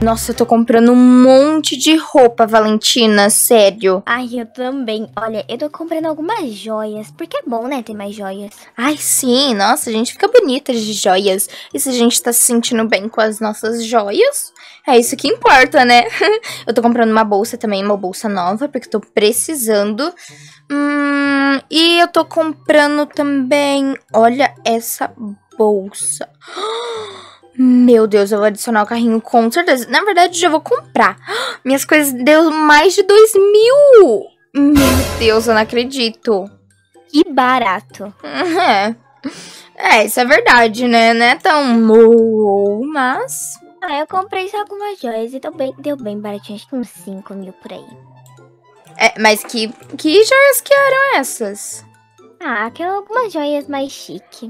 Nossa, eu tô comprando um monte de roupa, Valentina, sério. Ai, eu também. Olha, eu tô comprando algumas joias, porque é bom, né, ter mais joias. Ai, sim, nossa, a gente fica bonita de joias. E se a gente tá se sentindo bem com as nossas joias, é isso que importa, né? Eu tô comprando uma bolsa também, uma bolsa nova, porque eu tô precisando. E eu tô comprando também, olha essa bolsa. Meu Deus, eu vou adicionar o carrinho com certeza. Na verdade, já vou comprar. Minhas coisas deu mais de 2.000. Meu Deus, eu não acredito. Que barato. Isso é verdade, né? Não é tão mas... Ah, eu comprei só algumas joias e deu bem baratinho. Acho que uns 5 mil por aí. Mas que joias que eram essas? Ah, algumas joias mais chique.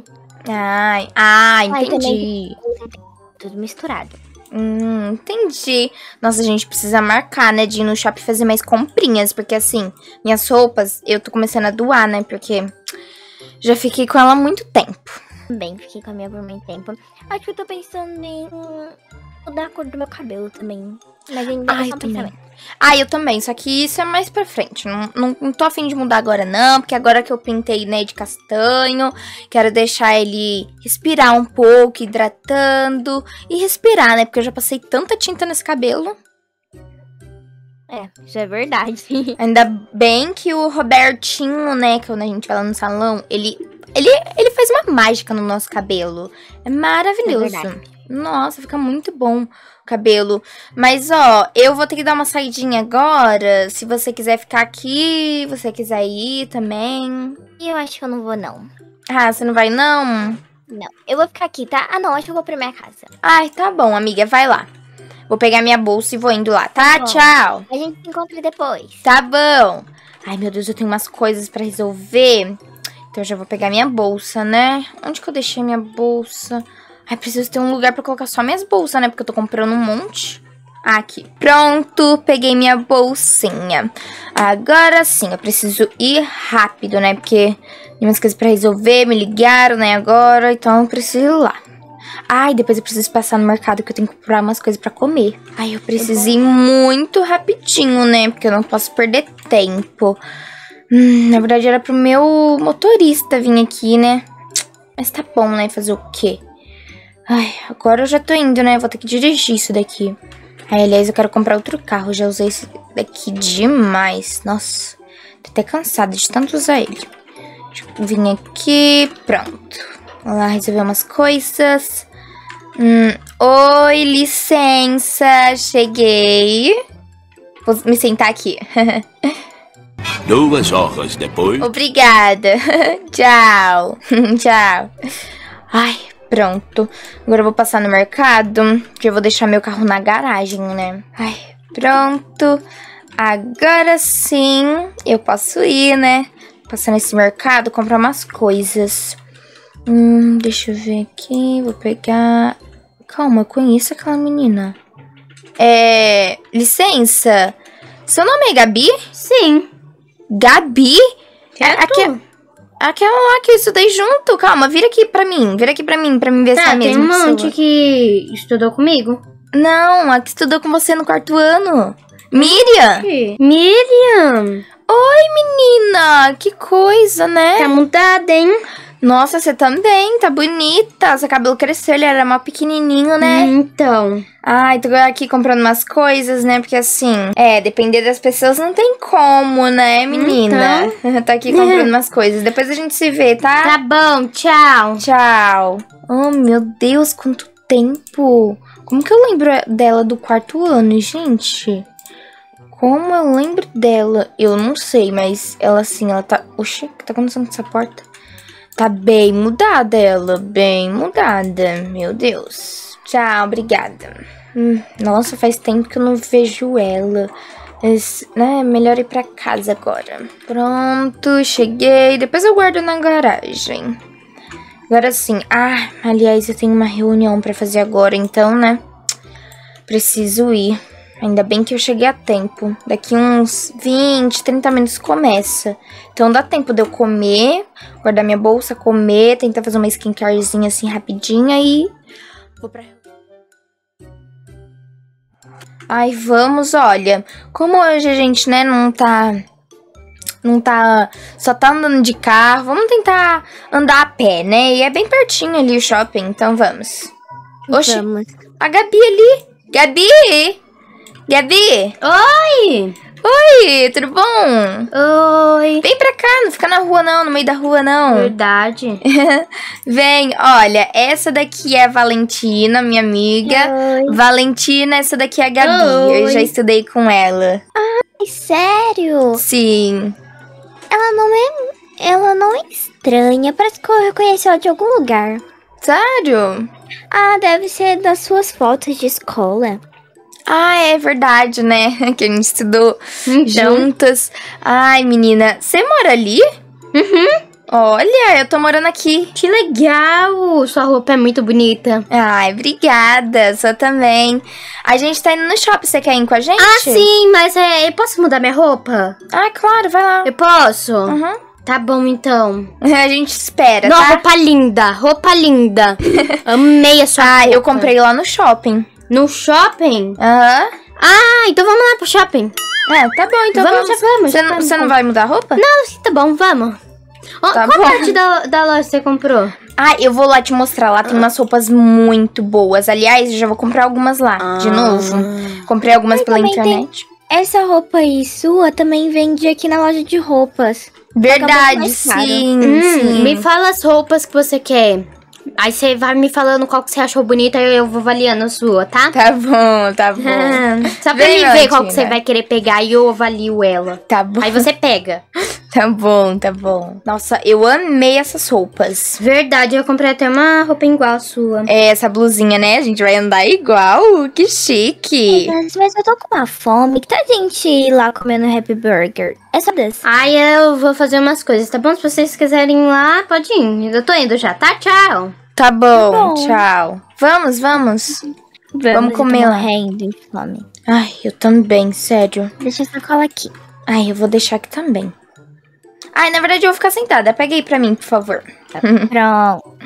Entendi. Tudo misturado. Entendi. Nossa, a gente precisa marcar, né, de ir no shopping fazer mais comprinhas, porque assim, minhas roupas, eu tô começando a doar, né, porque já fiquei com ela há muito tempo. Também fiquei com a minha por muito tempo. Acho que eu tô pensando em mudar a cor do meu cabelo também. Mas ainda é só um pensamento. Eu também, só que isso é mais pra frente. Não tô afim de mudar agora não, porque agora que eu pintei, né, de castanho, quero deixar ele respirar um pouco, hidratando e respirar, né, porque eu já passei tanta tinta nesse cabelo. Isso é verdade. Ainda bem que o Robertinho, né, que quando a gente vai lá no salão, ele faz uma mágica no nosso cabelo. É maravilhoso. É verdade. Nossa, fica muito bom o cabelo. Mas, ó, eu vou ter que dar uma saidinha agora. Se você quiser ficar aqui, você quiser ir também. E eu acho que eu não vou, não. Ah, você não vai, não? Não, eu vou ficar aqui, tá? Ah, não, acho que eu vou pra minha casa. Ai, tá bom, amiga, vai lá. Vou pegar minha bolsa e vou indo lá, tá? Bom, tchau. A gente se encontra depois. Tá bom. Ai, meu Deus, eu tenho umas coisas pra resolver. Então eu já vou pegar minha bolsa, né? Onde que eu deixei minha bolsa? Ai, preciso ter um lugar pra colocar só minhas bolsas, né? Porque eu tô comprando um monte. Aqui, pronto, peguei minha bolsinha. Agora sim, eu preciso ir rápido, né? Porque tem umas coisas pra resolver, me ligaram, né, agora. Então eu preciso ir lá. Ai, depois eu preciso passar no mercado que eu tenho que comprar umas coisas pra comer. Ai, eu preciso ir muito rapidinho, né? Porque eu não posso perder tempo. Na verdade era pro meu motorista vir aqui, né? Mas tá bom, né? Fazer o quê? Ai, agora eu já tô indo, né? Vou ter que dirigir isso daqui. Ai, aliás, eu quero comprar outro carro. Já usei esse daqui demais. Nossa, tô até cansada de tanto usar ele. Deixa eu vir aqui. Pronto. Vamos lá resolver umas coisas. Oi, licença. Cheguei. Vou me sentar aqui. 2 horas depois. Obrigada. Tchau. Tchau. Ai, pronto. Agora eu vou passar no mercado. Já vou deixar meu carro na garagem, né? Ai, pronto. Agora sim eu posso ir, né? Passar nesse mercado, comprar umas coisas. Deixa eu ver aqui. Vou pegar... Calma, eu conheço aquela menina. Licença. Seu nome é Gabi? Sim. Gabi? Aquela lá que eu estudei junto. Calma, vira aqui pra mim. Vira aqui pra mim ver se é a mesma pessoa. Tem um monte que estudou comigo. Não, a que estudou com você no 4º ano. Miriam? Miriam! Oi, menina! Que coisa, né? Tá mudada, hein? Nossa, você também, tá bonita. Seu cabelo cresceu, ele era mó pequenininho, né? Então. Ai, tô aqui comprando umas coisas, né? Porque assim, depender das pessoas não tem como, né, menina? Então... tô aqui comprando umas coisas. Depois a gente se vê, tá? Tá bom, tchau. Tchau. Oh, meu Deus, quanto tempo. Como que eu lembro dela do 4º ano, gente? Como eu lembro dela? Eu não sei, mas ela assim, ela tá... Oxi, o que tá acontecendo com essa porta? Tá bem mudada ela, bem mudada. Meu Deus. Tchau, obrigada. Nossa, faz tempo que eu não vejo ela. Né, melhor ir pra casa agora. Pronto, cheguei. Depois eu guardo na garagem. Agora sim. Ah, aliás, eu tenho uma reunião pra fazer agora, então, né? Preciso ir. Ainda bem que eu cheguei a tempo. Daqui uns 20, 30 minutos começa. Então dá tempo de eu comer, guardar minha bolsa, comer, tentar fazer uma skincarezinha assim rapidinha e... vou pra... Ai, vamos, olha. Como hoje a gente, né, só tá andando de carro. Vamos tentar andar a pé, né? E é bem pertinho ali o shopping, então vamos. Oxi, Vamos. a Gabi ali. Gabi! Gabi! Oi! Oi, tudo bom? Oi! Vem pra cá, não fica na rua não, no meio da rua não. Verdade. Vem, olha, essa daqui é a Valentina, minha amiga. Oi. Valentina, essa daqui é a Gabi. Oi. Eu já estudei com ela. Ai, sério? Sim. Ela não é estranha. Parece que eu conheci ela de algum lugar. Sério? Ah, deve ser das suas fotos de escola. Ah, é verdade, né? Que a gente estudou Então. juntas. Ai, menina, você mora ali? Olha, eu tô morando aqui. Que legal! Sua roupa é muito bonita. Ai, obrigada, sua também. A gente tá indo no shopping, você quer ir com a gente? Ah, sim, mas eu posso mudar minha roupa? Ah, claro, vai lá. Eu posso? Uhum. Tá bom, então. A gente espera, Não, tá? roupa linda, roupa linda. Amei a sua roupa. Eu comprei lá no shopping. No shopping? Aham. Ah, então vamos lá pro shopping. É, tá bom, então Vamos, já vamos, Você já vamos. não vai mudar a roupa? Não, sim, tá bom, vamos. Ó, Tá qual bom. parte da loja você comprou? Ah, eu vou lá te mostrar. Lá tem umas roupas muito boas. Aliás, eu já vou comprar algumas lá, de novo. Comprei algumas pela também tem- internet. Essa roupa aí sua também vende aqui na loja de roupas. Verdade, mais caro. sim, sim. Me fala as roupas que você quer. Aí você vai me falando qual que você achou bonita e eu vou avaliando a sua, tá? Tá bom, tá bom. Só pra Vem, me ver qual que Valentina. você vai querer pegar e eu avalio ela. Tá bom. Aí você pega. Tá bom, tá bom. Nossa, eu amei essas roupas. Verdade, eu comprei até uma roupa igual a sua. É, essa blusinha, né? A gente vai andar igual. Que chique. Mas eu tô com uma fome. Que tal a gente ir lá comer no Happy Burger? É só desse. Ai, eu vou fazer umas coisas, tá bom? Se vocês quiserem ir lá, pode ir. Eu tô indo já, tá? Tchau. Tá bom, bom. tchau. Vamos. Vamos comer eu tô lá. morrendo de fome. Ai, eu também, sério. Deixa essa cola aqui. Ai, eu vou deixar aqui também. Ai, na verdade eu vou ficar sentada. Pega aí pra mim, por favor. Pronto.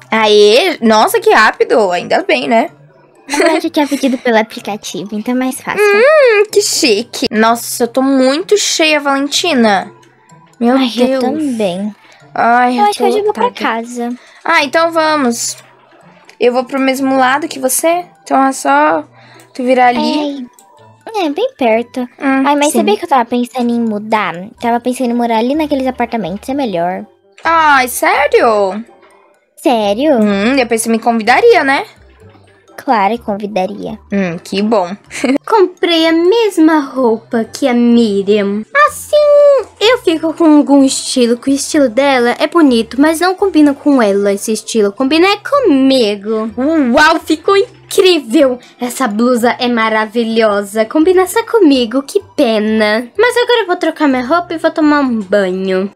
Aê, nossa, que rápido. Ainda bem, né? Na verdade, eu tinha pedido pelo aplicativo, então é mais fácil. Que chique. Nossa, eu tô muito cheia, Valentina. Meu Ai, Deus. eu também. Ai, Eu acho que tô hoje eu vou pra lotada. casa. Ah, então vamos. Eu vou pro mesmo lado que você. Então é só tu virar ali. É, bem perto. Ai, mas sim. sabia que eu tava pensando em mudar? Tava pensando em morar ali naqueles apartamentos, é melhor. Ai, sério? Sério? Depois você me convidaria, né? Claro, convidaria. Que bom. Comprei a mesma roupa que a Miriam. Assim, eu fico com algum estilo, que o estilo dela é bonito, mas não combina com ela esse estilo. Combina é comigo. Uau, ficou incrível. Essa blusa é maravilhosa. Combina só comigo, que pena. Mas agora eu vou trocar minha roupa e vou tomar um banho.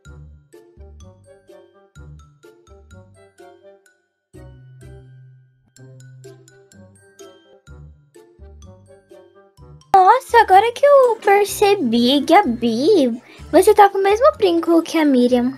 Nossa, agora que eu percebi, Gabi, você tá com o mesmo brinco que a Miriam.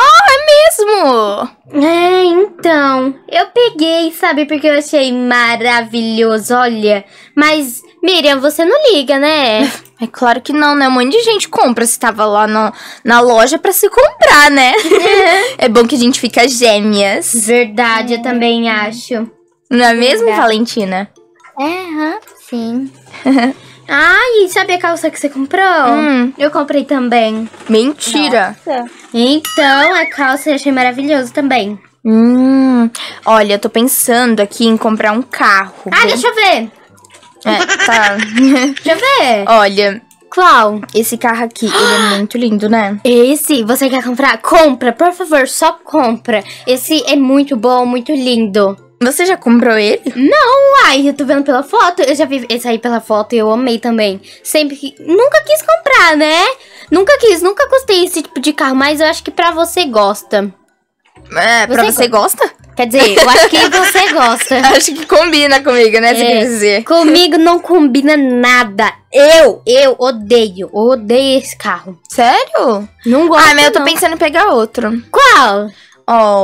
Mesmo? É, então, eu peguei, sabe, porque eu achei maravilhoso, olha. Mas, Miriam, você não liga, né? É claro que não, né? Um monte de gente compra. Você tava lá na loja pra se comprar, né? É bom que a gente fica gêmeas. Verdade, eu também acho. Não é mesmo, Verdade. Valentina? Sim. Ai, sabe a calça que você comprou? Eu comprei também. Mentira. Então, a calça eu achei maravilhoso também. Olha, eu tô pensando aqui em comprar um carro. Ah, deixa eu ver. Tá. Deixa eu ver. Olha, Qual? esse carro aqui, ele é muito lindo, né? Esse, você quer comprar? Compra, por favor, só compra. Esse é muito bom, muito lindo. Você já comprou ele? Uai, eu tô vendo pela foto. Eu já vi esse aí pela foto e eu amei também. Sempre que... Nunca quis comprar, né? Nunca gostei desse tipo de carro, mas eu acho que pra você gosta. É, pra você gosta? Quer dizer, eu acho que você gosta. Acho que combina comigo, né? Você quer dizer. Comigo não combina nada. Eu odeio esse carro. Sério? Não gosto, Ah, mas eu tô não. pensando em pegar outro. Qual? Ó,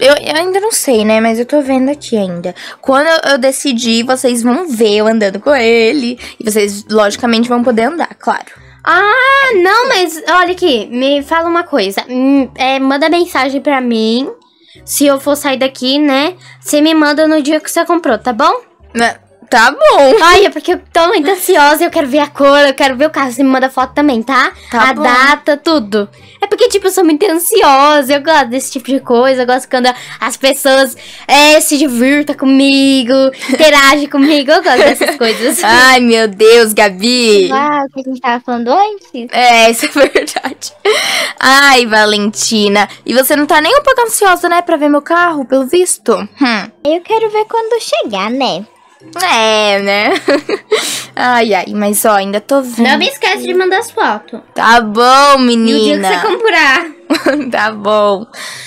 Eu ainda não sei, né? Mas eu tô vendo aqui ainda. Quando eu decidir, vocês vão ver eu andando com ele. E vocês, logicamente, vão poder andar, claro. Ah, não, mas olha aqui, me fala uma coisa. Manda mensagem pra mim. Se eu for sair daqui, né? Você me manda no dia que você comprou, tá bom? Tá bom. Ai, é porque eu tô muito ansiosa, eu quero ver a cor, eu quero ver o carro. Você me manda foto também, tá? Tá bom. Data, tudo. É porque, tipo, eu sou muito ansiosa, eu gosto desse tipo de coisa. Eu gosto quando as pessoas se divirtam comigo, interagem comigo. Eu gosto dessas coisas. Ai, meu Deus, Gabi. Uau, o que a gente tava falando antes? Isso é verdade. Ai, Valentina. E você não tá nem um pouco ansiosa, né, pra ver meu carro, pelo visto? Eu quero ver quando chegar, né? Né? Ai, mas ó, ainda tô vendo. Não me esquece de mandar as fotos. Tá bom, menina. E o dia que você comprar. Tá bom.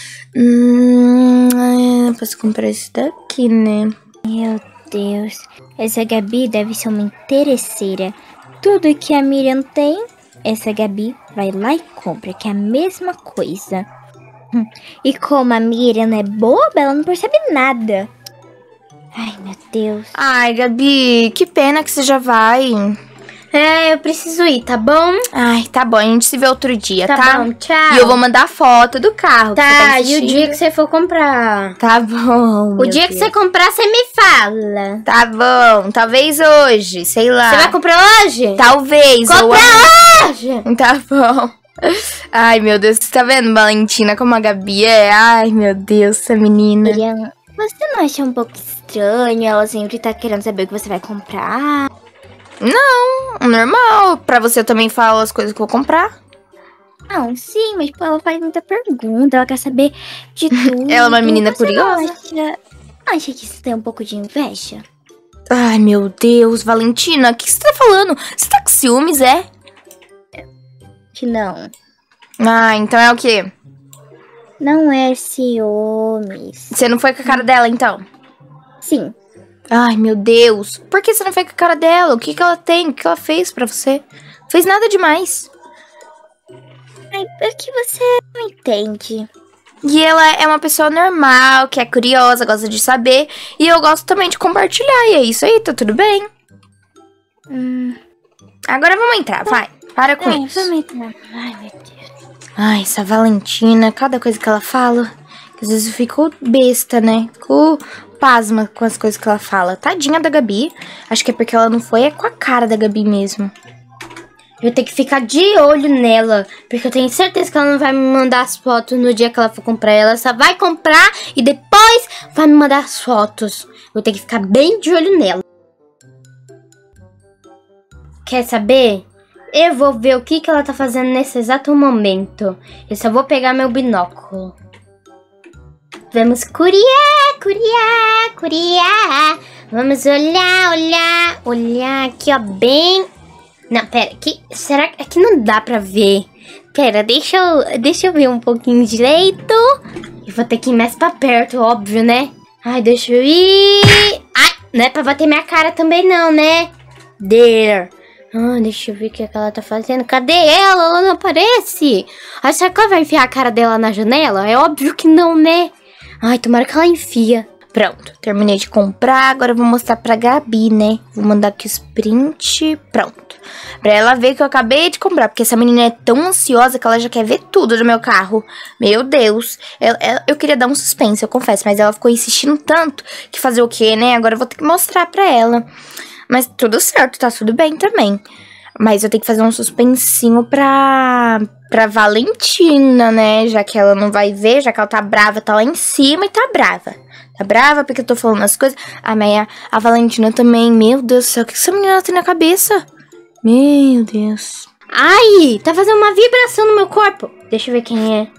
Posso comprar esse daqui, né? Meu Deus. Essa Gabi deve ser uma interesseira. Tudo que a Miriam tem, essa Gabi vai lá e compra, que é a mesma coisa. E como a Miriam é boba, ela não percebe nada. Ai, meu Deus. Ai, Gabi, que pena que você já vai. Eu preciso ir, tá bom? Ai, tá bom, a gente se vê outro dia, tá? Tá bom, tchau. E eu vou mandar foto do carro. Tá, e o dia que você for comprar? Tá bom. O dia que você comprar, você me fala. Tá bom, talvez hoje, sei lá. Você vai comprar hoje? Talvez. Compra hoje! Tá bom. Ai, meu Deus, você tá vendo, Valentina, como a Gabi é? Ai, meu Deus, essa menina. Miriam, você não acha um pouco estranho ela sempre tá querendo saber o que você vai comprar? Não, normal. Pra você eu também falo as coisas que eu vou comprar. Não, sim, mas ela faz muita pergunta, ela quer saber de tudo. Ela é uma menina Você curiosa. Acha que isso tem um pouco de inveja? Ai, meu Deus, Valentina, o que você tá falando? Você tá com ciúmes, é? Que não. Ah, então é o quê? Não é ciúmes. Você não foi com a cara dela, então? Sim. Ai, meu Deus. Por que você não foi com a cara dela? O que ela tem? O que ela fez pra você? Não fez nada demais. Ai, é que você não entende. E ela é uma pessoa normal, que é curiosa, gosta de saber. E eu gosto também de compartilhar. E é isso aí, tá tudo bem. Agora vamos entrar, vai. Para com isso. Vamos entrar. Ai, meu Deus. Ai, essa Valentina, cada coisa que ela fala, às vezes eu fico besta, né? Fico pasma com as coisas que ela fala. Tadinha da Gabi. Acho que é porque ela não foi com a cara da Gabi mesmo. Eu tenho que ficar de olho nela, porque eu tenho certeza que ela não vai me mandar as fotos no dia que ela for comprar. Ela só vai comprar e depois vai me mandar as fotos. Eu tenho que ficar bem de olho nela. Quer saber? Eu vou ver o que ela tá fazendo nesse exato momento. Eu só vou pegar meu binóculo. Vamos curiar, curiar, curiar. Vamos olhar aqui, ó, bem... Não, pera, aqui, será que aqui não dá pra ver? Pera, deixa eu ver um pouquinho direito. Eu vou ter que ir mais pra perto, óbvio, né? Ai, deixa eu ir... Ai, não é pra bater minha cara também não, né? There. Deixa eu ver o que ela tá fazendo. Cadê ela? Ela não aparece. Ai, será que ela vai enfiar a cara dela na janela? É óbvio que não, né? Ai, tomara que ela enfia. Pronto, terminei de comprar. Agora eu vou mostrar pra Gabi, né? Vou mandar aqui os print. Pronto. Pra ela ver que eu acabei de comprar. Porque essa menina é tão ansiosa que ela já quer ver tudo do meu carro. Meu Deus. Eu queria dar um suspense, eu confesso. Mas ela ficou insistindo tanto que fazer o quê, né? Agora eu vou ter que mostrar pra ela. Mas tudo certo, tá tudo bem também. Mas eu tenho que fazer um suspensinho pra Valentina, né? Já que ela não vai ver, já que ela tá brava, tá lá em cima e tá brava. Tá brava porque eu tô falando as coisas. Mas a Valentina também, meu Deus do céu, o que essa menina tem na cabeça? Meu Deus. Ai, tá fazendo uma vibração no meu corpo. Deixa eu ver quem é.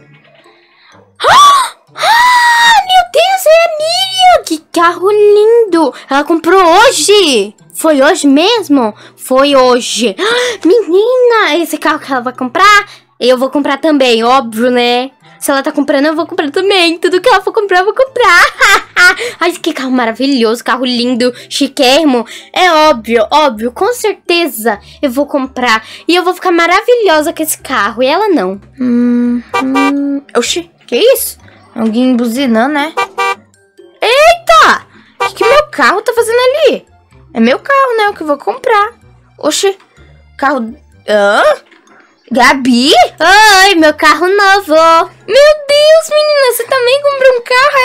Meu Deus, é a Miriam! Que carro lindo! Ela comprou hoje! Foi hoje mesmo? Foi hoje. Menina, esse carro que ela vai comprar, eu vou comprar também, óbvio, né? Se ela tá comprando, eu vou comprar também. Tudo que ela for comprar, eu vou comprar. Ai, que carro maravilhoso, carro lindo, chiquérrimo. É óbvio, com certeza eu vou comprar. E eu vou ficar maravilhosa com esse carro, e ela não. Oxi, que isso? Alguém buzinando, né? Eita! O que meu carro tá fazendo ali? É meu carro, né? O que eu vou comprar. Oxi. Carro... Hã? Gabi? Oi, meu carro novo. Meu Deus, menina. Você também comprou um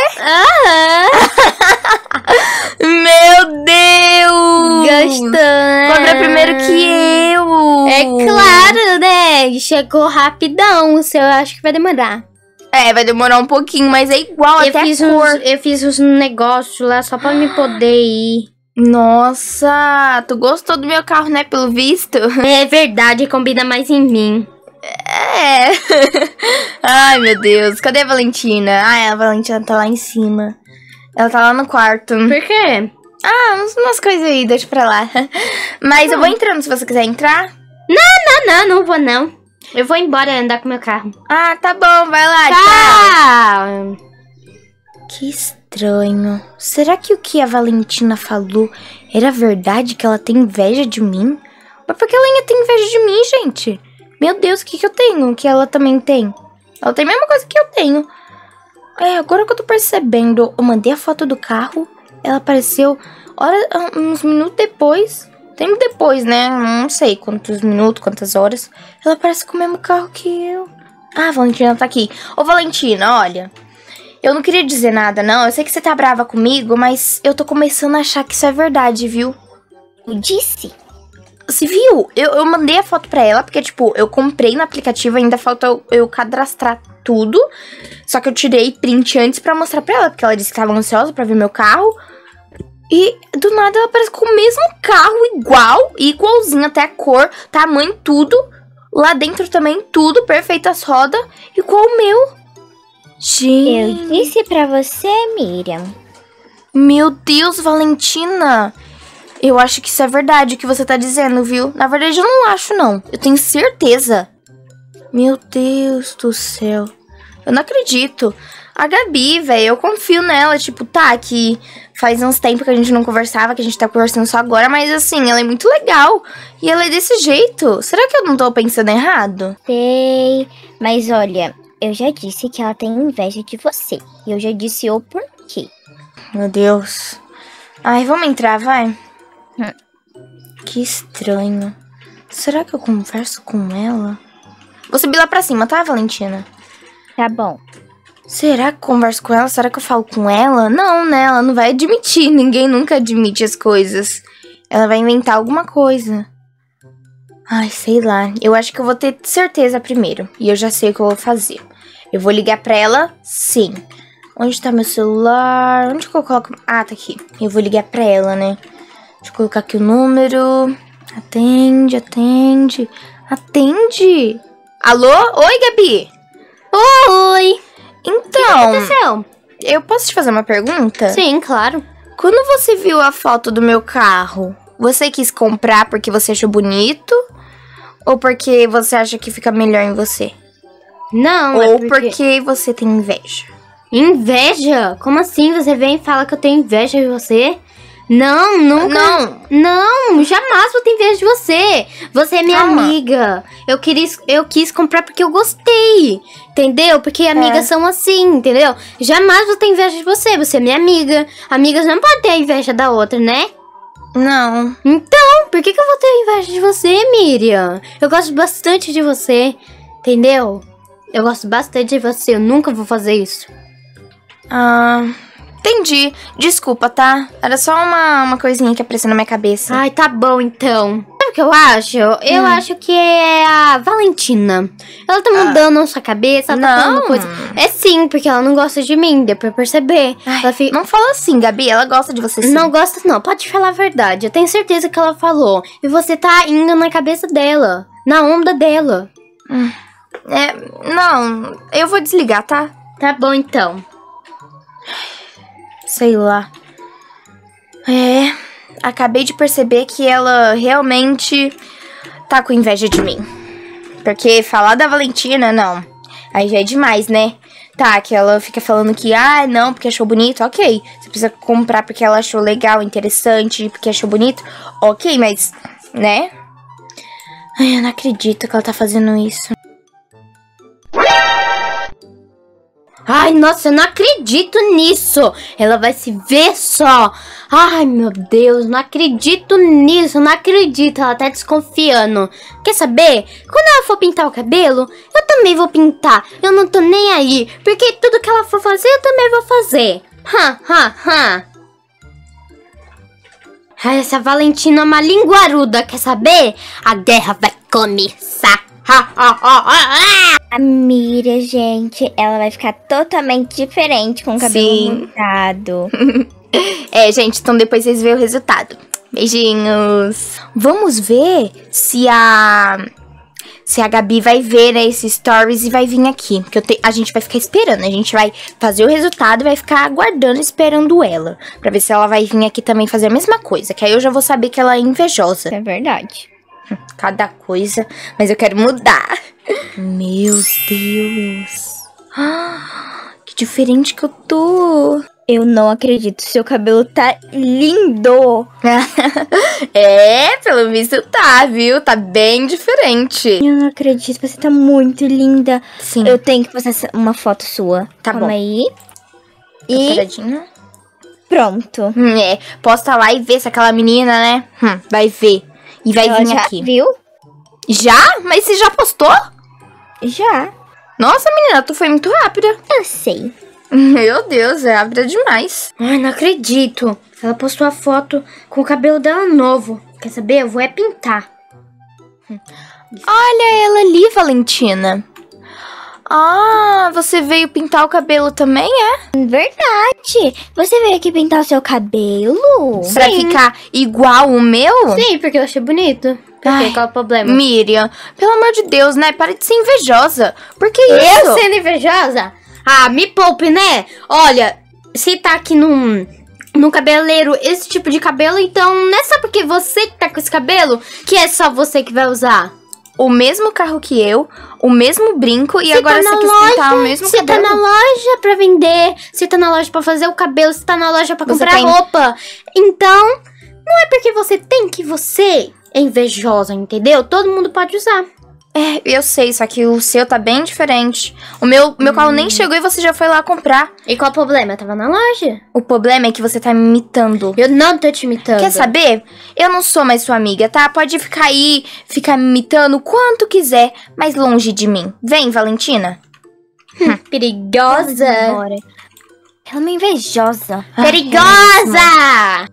carro, é? Meu Deus! Gostou? Compra primeiro que eu. É claro, né? Chegou rapidão. O seu eu acho que vai demorar. É, vai demorar um pouquinho, mas é igual até a cor. Eu fiz uns negócios lá só pra me poder ir. Nossa, tu gostou do meu carro, né? Pelo visto. É verdade, combina mais em mim. É. Ai, meu Deus. Cadê a Valentina? Ai, a Valentina tá lá em cima. Ela tá lá no quarto. Por quê? Ah, umas coisas aí, deixa pra lá. Mas eu vou entrando se você quiser entrar. Não vou não. Eu vou embora andar com meu carro. Ah, tá bom, vai lá, tchau. Tchau. Que estranho. Será que o que a Valentina falou era verdade, que ela tem inveja de mim? Mas por que ela ainda tem inveja de mim, gente? Meu Deus, o que eu tenho que ela também tem? Ela tem a mesma coisa que eu tenho. É, agora que eu tô percebendo, eu mandei a foto do carro, ela apareceu uns minutos depois. Tempo depois, né? Não sei quantos minutos, quantas horas. Ela aparece com o mesmo carro que eu. Ah, a Valentina tá aqui. Ô, Valentina, olha. Eu não queria dizer nada, não. Eu sei que você tá brava comigo, mas eu tô começando a achar que isso é verdade, viu? Eu disse. Você viu? Eu mandei a foto pra ela, porque, tipo, eu comprei no aplicativo, ainda falta eu cadastrar tudo. Só que eu tirei print antes pra mostrar pra ela, porque ela disse que tava ansiosa pra ver meu carro. E do nada ela aparece com o mesmo carro, igualzinho, até a cor, tamanho, tudo. Lá dentro também, tudo, perfeitas rodas, igual o meu. Gente. Eu disse pra você, Miriam. Meu Deus, Valentina. Eu acho que isso é verdade o que você tá dizendo, viu? Na verdade, eu não acho, não. Eu tenho certeza. Meu Deus do céu. Eu não acredito. A Gabi, velho, eu confio nela. Tipo, tá, que faz uns tempos que a gente não conversava, que a gente tá conversando só agora. Mas, assim, ela é muito legal. E ela é desse jeito. Será que eu não tô pensando errado? Sei, mas olha, eu já disse que ela tem inveja de você. E eu já disse o porquê. Meu Deus. Ai, vamos entrar, vai. Que estranho. Será que eu converso com ela? Vou subir lá pra cima, tá, Valentina? Tá bom. Será que eu converso com ela? Será que eu falo com ela? Não, né? Ela não vai admitir. Ninguém nunca admite as coisas. Ela vai inventar alguma coisa. Ai, sei lá. Eu acho que eu vou ter certeza primeiro. E eu já sei o que eu vou fazer. Eu vou ligar pra ela, sim. Onde tá meu celular? Onde que eu coloco? Ah, tá aqui. Eu vou ligar pra ela, né? Deixa eu colocar aqui o número. Atende, atende. Atende! Alô? Oi, Gabi! Oi! Então, O que aconteceu? eu posso te fazer uma pergunta? Sim, claro. Quando você viu a foto do meu carro, você quis comprar porque você achou bonito? Ou porque você acha que fica melhor em você? Não, Ou é porque você tem inveja? Inveja? Como assim? Você vem e fala que eu tenho inveja de você? Não, nunca. Não, jamais vou ter inveja de você. Você é minha Calma. amiga. Eu quis comprar porque eu gostei. Entendeu? Porque amigas são assim, entendeu? Jamais vou ter inveja de você. Você é minha amiga. Amigas não podem ter inveja da outra, né? Não. Então, por que eu vou ter inveja de você, Miriam? Eu gosto bastante de você. Entendeu? Eu gosto bastante de você. Eu nunca vou fazer isso. Ah, entendi. Desculpa, tá? Era só uma coisinha que apareceu na minha cabeça. Ai, tá bom então. Sabe o que eu acho? Eu acho que é a Valentina. Ela tá mudando a sua cabeça, ela tá não. falando coisa. É sim, porque ela não gosta de mim, deu pra perceber. Ai, Ela fica... Não fala assim, Gabi. Ela gosta de você sim. Não gosta não, pode falar a verdade. Eu tenho certeza que ela falou. E você tá indo na cabeça dela, na onda dela. Não, eu vou desligar, tá? Tá bom então. Sei lá. Acabei de perceber que ela realmente tá com inveja de mim. Porque falar da Valentina, não. Aí já é demais, né? Tá, que ela fica falando que, não, porque achou bonito, ok. Você precisa comprar porque ela achou legal, interessante, porque achou bonito, ok, mas, né? Eu não acredito que ela tá fazendo isso. Ai, nossa, eu não acredito nisso. Ela vai se ver só. Ai, meu Deus, não acredito nisso. Não acredito, ela tá desconfiando. Quer saber? Quando ela for pintar o cabelo, eu também vou pintar. Eu não tô nem aí, porque tudo que ela for fazer, eu também vou fazer. Ai, essa Valentina é uma linguaruda, quer saber? A guerra vai começar. A Miriam, gente, ela vai ficar totalmente diferente com o cabelo mudado. É, gente, então depois vocês veem o resultado. Beijinhos. Vamos ver se a Gabi vai ver, né, esses stories e vai vir aqui. Porque a gente vai ficar esperando. A gente vai fazer o resultado e vai ficar aguardando, esperando ela. Pra ver se ela vai vir aqui também fazer a mesma coisa. Que aí eu já vou saber que ela é invejosa. É verdade. Cada coisa. Mas eu quero mudar. Meu Deus. Que diferente que eu tô. Eu não acredito, seu cabelo tá lindo. É, pelo visto tá, viu? Tá bem diferente. Eu não acredito, você tá muito linda. Sim. Eu tenho que postar uma foto sua. Tá Calma bom. aí. E pronto. é, posta lá e vê se aquela menina, né? Vai ver. E vai Ela vir já aqui. viu? Já? Mas você já postou? Já. Nossa, menina, tu foi muito rápida. Eu sei. Meu Deus, é rápida demais. Ai, não acredito. Ela postou a foto com o cabelo dela novo. Quer saber? Eu vou pintar. Olha ela ali, Valentina. Ah, você veio pintar o cabelo também, é? Verdade. Você veio aqui pintar o seu cabelo? Pra ficar igual o meu? Sim, porque eu achei bonito. Por quê? Qual é o problema? Miriam, pelo amor de Deus, né? Para de ser invejosa. Por que isso? Eu sendo invejosa? Ah, me poupe, né? Olha, se tá aqui num cabeleireiro esse tipo de cabelo, então não é só porque você que tá com esse cabelo que é só você que vai usar. O mesmo carro que eu, o mesmo brinco e agora você quis pintar o mesmo se cabelo. tá na loja pra vender, se tá na loja pra fazer o cabelo, se tá na loja pra Você comprar tem- roupa. Então, não é porque você tem que você é invejosa, entendeu? Todo mundo pode usar. É, eu sei, só que o seu tá bem diferente. O meu carro nem chegou e você já foi lá comprar. E qual o problema? Eu tava na loja. O problema é que você tá me imitando. Eu não tô te imitando. Quer saber? Eu não sou mais sua amiga, tá? Pode ficar aí, ficar me imitando o quanto quiser, mas longe de mim. Vem, Valentina. Perigosa. Ela é uma invejosa. Perigosa!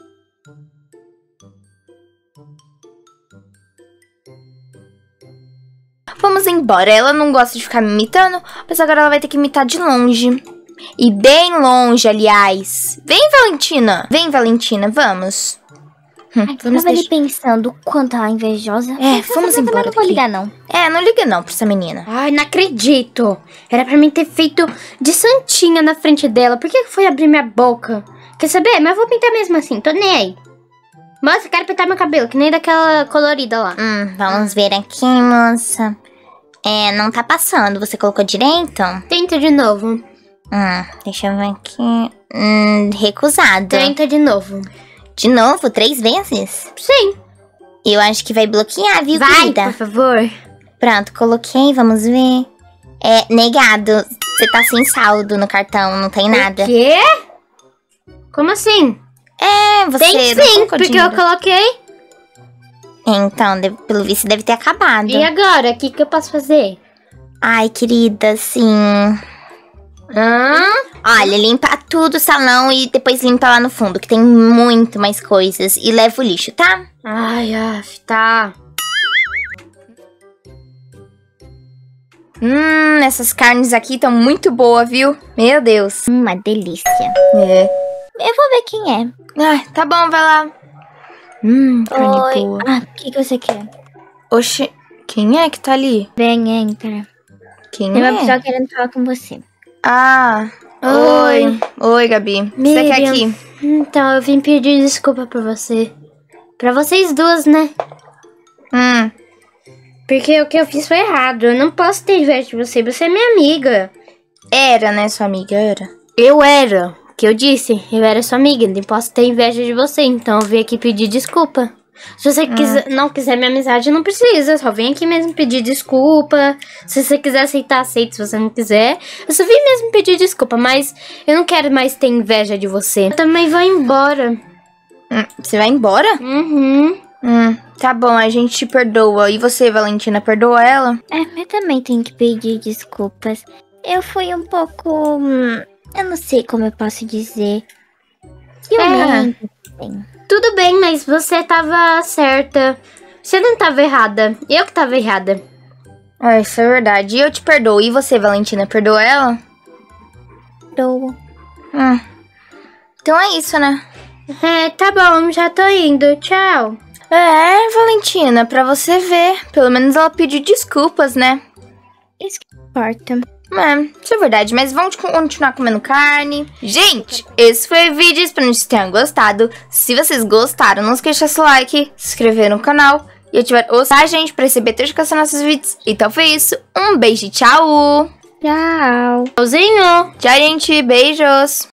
Vamos embora. Ela não gosta de ficar me imitando, mas agora ela vai ter que imitar de longe. E bem longe, aliás. Vem, Valentina. Vem, Valentina, vamos. Eu Vamos tava ali deixar... pensando o quanto ela é invejosa. É, vamos Eu embora não vou daqui. ligar, não. É, não liga não pra essa menina. Ai, não acredito. Era pra mim ter feito de santinha na frente dela. Por que foi abrir minha boca? Quer saber? Mas eu vou pintar mesmo assim, tô nem aí. Moça, quero pintar meu cabelo, que nem daquela colorida lá. Vamos ver aqui, moça. É, não tá passando. Você colocou direito? Tenta de novo. Deixa eu ver aqui. Recusado. Tenta de novo. De novo, 3 vezes? Sim. Eu acho que vai bloquear, viu, Vai, querida? por favor. Pronto, coloquei, vamos ver. É, negado. Você tá sem saldo no cartão, não tem nada. O quê? Como assim? É, você Tem não sim, colocou porque dinheiro. eu coloquei. Então, pelo visto deve ter acabado. E agora? O que eu posso fazer? Ai, querida, sim. Olha, limpa tudo o salão e depois limpa lá no fundo, que tem muito mais coisas. E leva o lixo, tá? Ai, tá. Essas carnes aqui estão muito boas, viu? Meu Deus. Uma delícia. É. Eu vou ver quem é. Ai, tá bom, vai lá. Carne Oi. boa. Ah, o que você quer? Oxe, quem é que tá ali? Vem, entra. Quem Tem uma é? pessoa querendo falar com você. Ah, Oi. Oi, Gabi. O que você quer Miriam. aqui? Então, eu vim pedir desculpa pra você. Pra vocês duas, né? Porque o que eu fiz foi errado. Eu não posso ter inveja de você. Você é minha amiga. Era, né, sua amiga? Era. Eu era. O que eu disse? Eu era sua amiga. Nem posso ter inveja de você. Então eu vim aqui pedir desculpa. Se você não quiser minha amizade, não precisa. Só vem aqui mesmo pedir desculpa. Se você quiser aceitar, aceita. Se você não quiser, eu só vim mesmo pedir desculpa. Mas eu não quero mais ter inveja de você. Eu também vou embora. Você vai embora? Uhum. Tá bom, a gente te perdoa. E você, Valentina, perdoa ela? Eu também tenho que pedir desculpas. Eu fui um pouco... eu não sei como eu posso dizer. Ciumenta. Tudo bem, mas você tava certa. Você não tava errada. Eu que tava errada. Isso é verdade. E eu te perdoo. E você, Valentina, perdoa ela? Perdoa. Então é isso, né? Tá bom, já tô indo. Tchau. Valentina, pra você ver. Pelo menos ela pediu desculpas, né? Isso que importa. Isso é verdade, mas vamos continuar comendo carne. Gente, esse foi o vídeo, espero que vocês tenham gostado. Se vocês gostaram, não esqueça de deixar seu like, se inscrever no canal e ativar o sininho, gente, pra receber notificação dos nossos vídeos. Então foi isso, um beijo e tchau! Tchau. Tchauzinho. Tchau, gente, beijos!